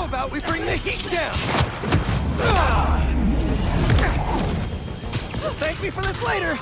about we bring the heat down? Thank me for this later.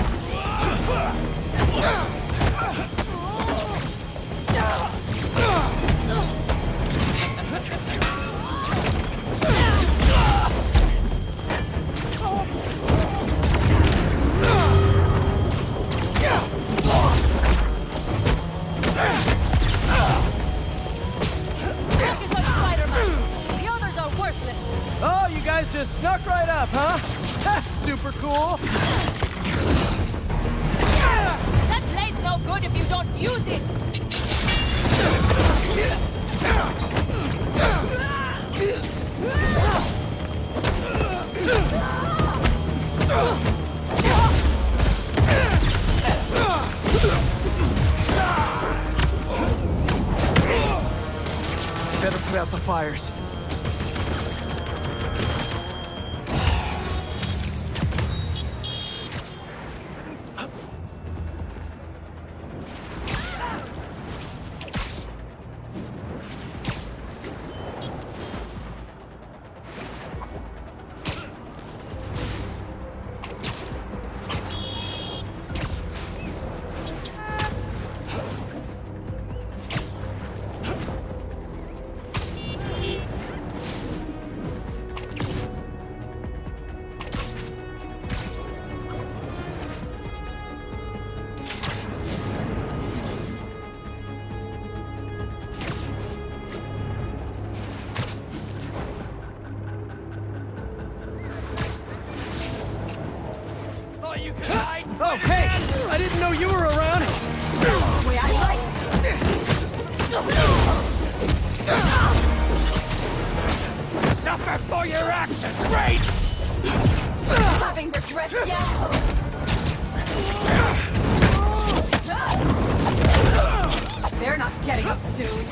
Oh, you guys just snuck right up, huh? That's super cool. That blade's no good if you don't use it. Better put out the fires. Oh, hey! I didn't know you were around! Way I like. Suffer for your actions, Raid! Having regret yet? They're not getting up soon.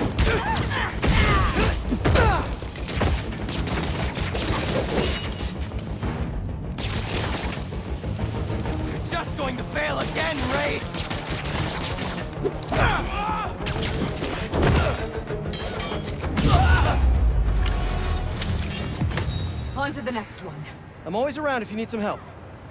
Just going to fail again, Ray! On to the next one. I'm always around if you need some help.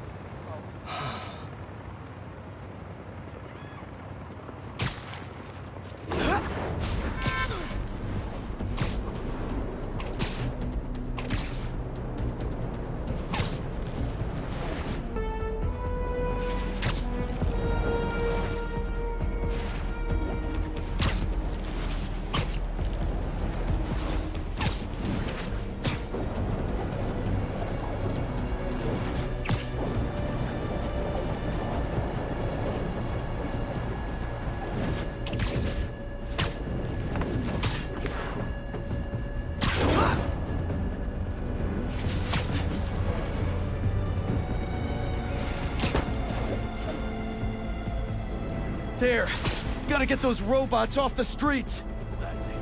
There! Gotta get those robots off the streets! That's it.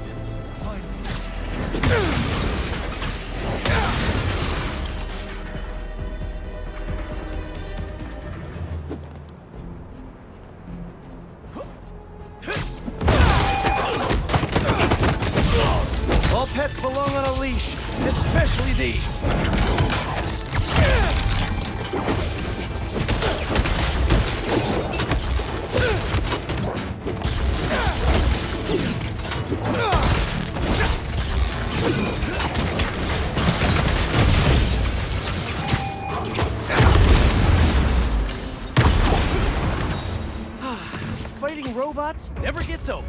All pets belong on a leash, especially these! Fighting robots never gets old.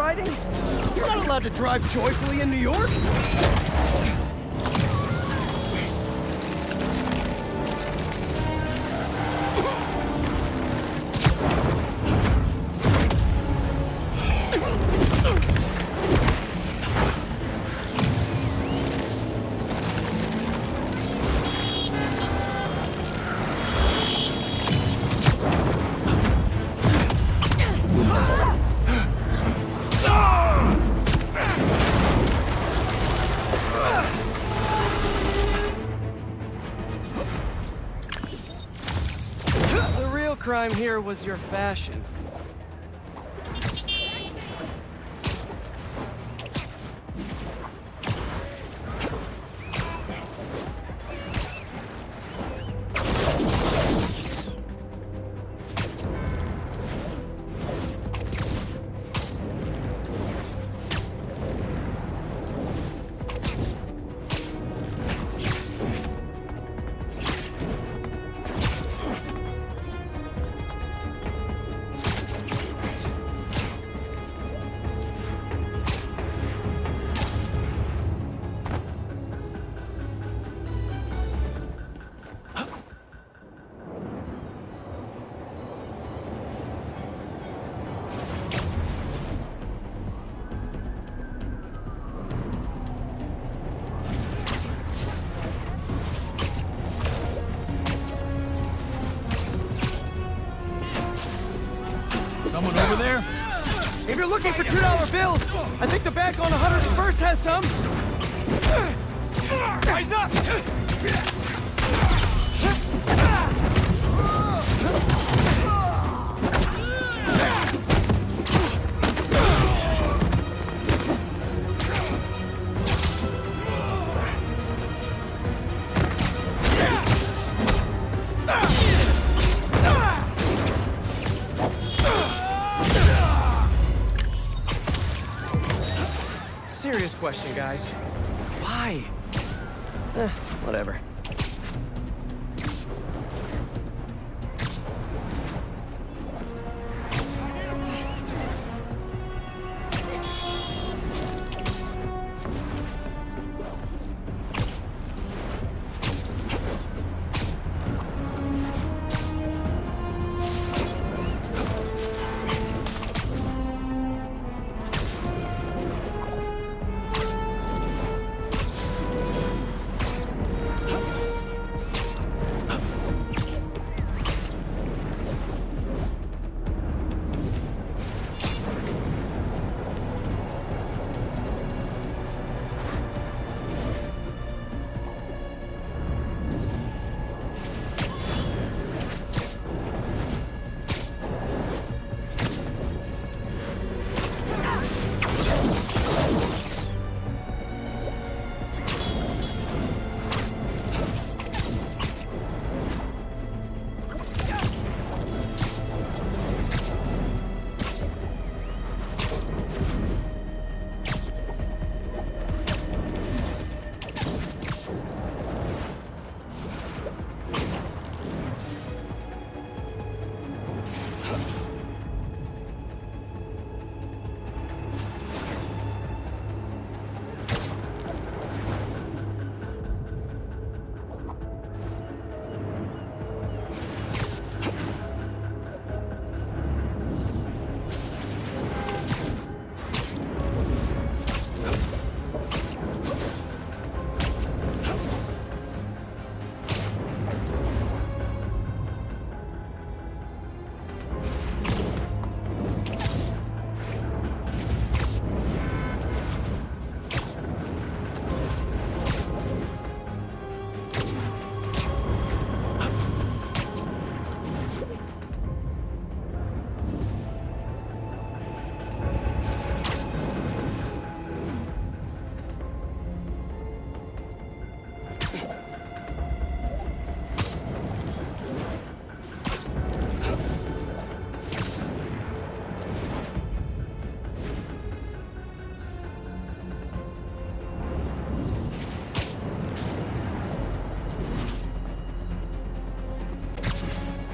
riding? You're not allowed to drive joyfully in New York. Crime here was your fashion. Someone over there? If you're looking for $2 bills, I think the bank on 101st has some. Rise up! Serious question, guys. Why? Whatever.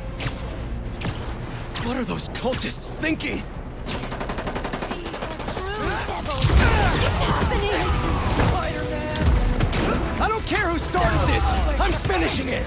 What are those cultists thinking? don't care who started this! I'm finishing it!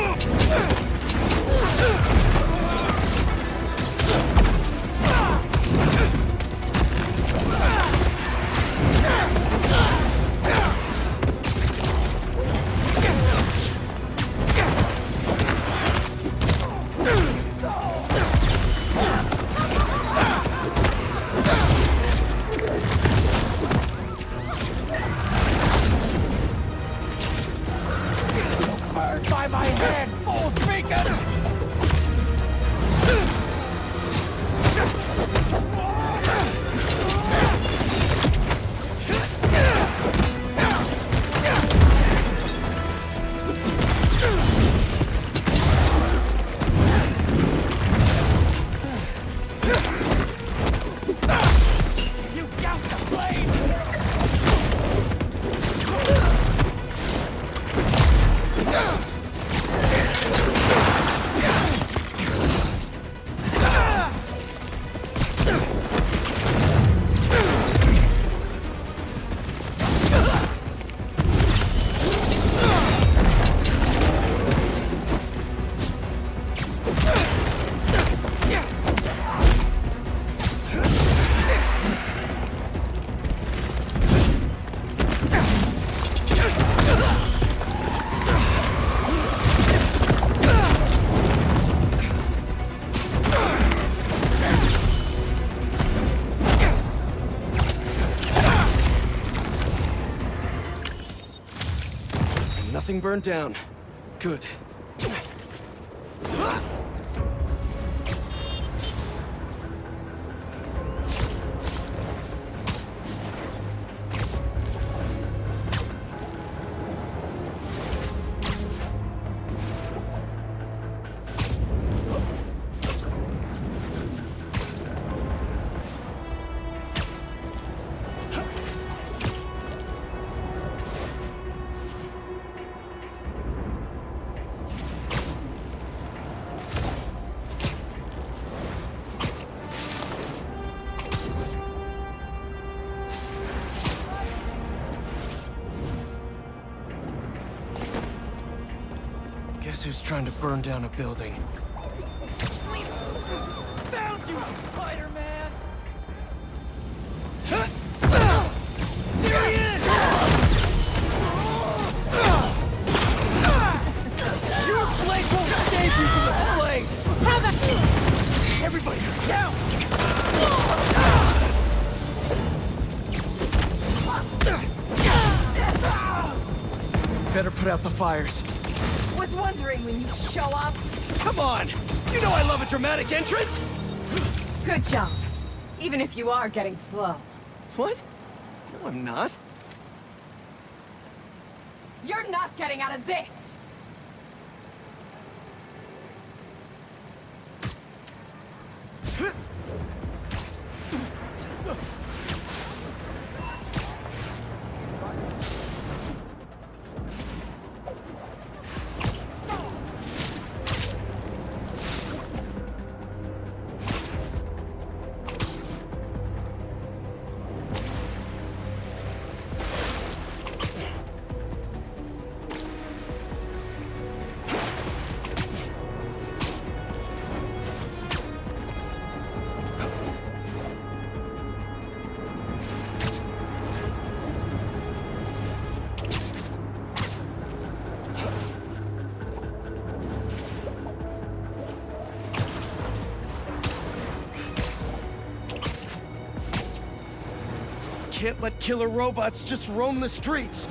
By my hand, full speaking! You got the blade! Nothing burned down. Good. Guess who's trying to burn down a building? Found you, Spider-Man! There he is! Your blade won't save you from the flame! Everybody, down! Better put out the fires. Was wondering when you show up. Come on! You know I love a dramatic entrance! Good job. Even if you are getting slow. What? No, I'm not. You're not getting out of this! Can't let killer robots just roam the streets.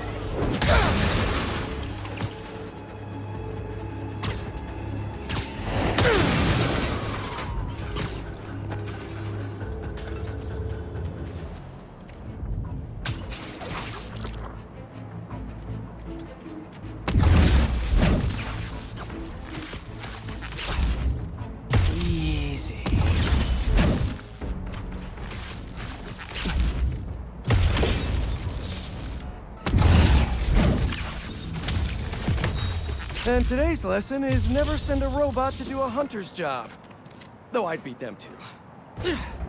And today's lesson is never send a robot to do a hunter's job. Though I'd beat them too.